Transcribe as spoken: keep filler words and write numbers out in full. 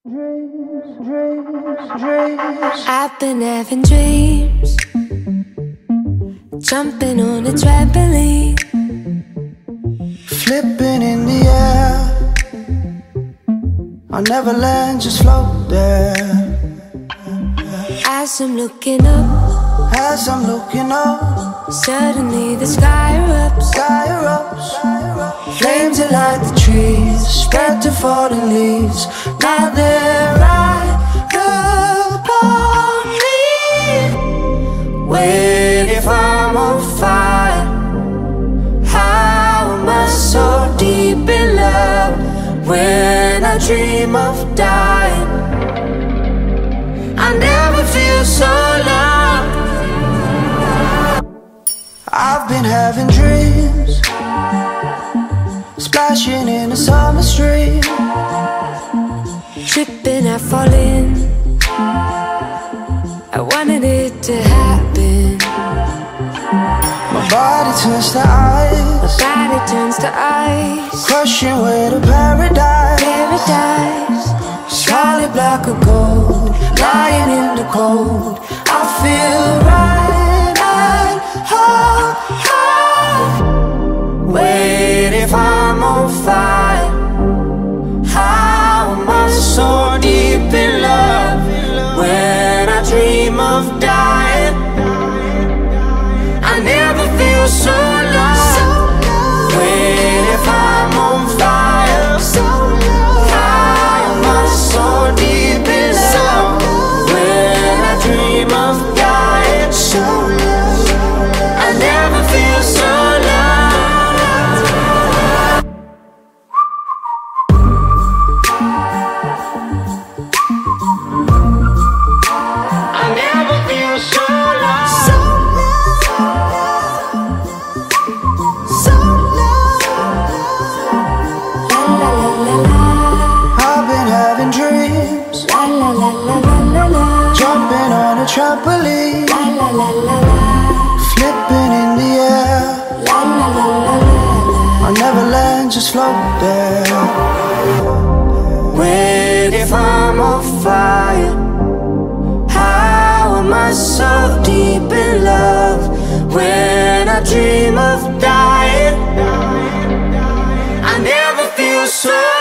Dreams, dreams, dreams. I've been having dreams, jumping on a trampoline, flipping in the air. I'll never land, just float there. As I'm looking up, as I'm looking up, suddenly the sky erupts, sky erupts. Flames that light the trees, spread to falling leaves. Now they're right upon me. Wait, if I'm on fire, how am I so deep in love? When I dream of dying, I never feel so loved. I've been having dreams, splashing in a summer stream, tripping, I fall in. I wanted it to happen. My body turns to ice, my body turns to ice, crushing way to paradise. Paradise, solid black or gold, lying in the cold. I feel right at home. Wait, if I'm on fire, how am I so deep in love? When I dream of dying, I never feel so loved. Wait, if I'm on fire, how am I so deep in love? When I dream of dying, I never feel so loved. I never feel so loved. So loved. la la la la. I've been having dreams, La la la la la la la. jumping on a trampoline, La la la la la. flipping in the air. La la la la la. I'll never land, just float there. Wait, if I'm on fire, how am I so deep in love? When I dream of dying, I never feel so